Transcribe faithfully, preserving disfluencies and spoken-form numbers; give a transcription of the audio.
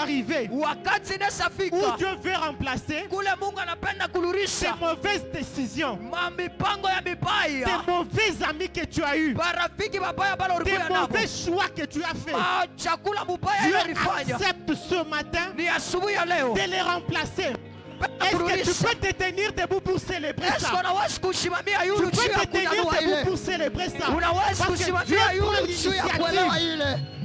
arriver où Dieu veut remplacer tes mauvaises décisions, tes mauvais amis que tu as eus, tes mauvais choix que tu as fait. Dieu accepte ce matin de les remplacer. Est-ce que tu peux te tenir debout pour célébrer ça? Tu peux te tenir debout pour célébrer ça? Parce que Dieu prend l'initiative.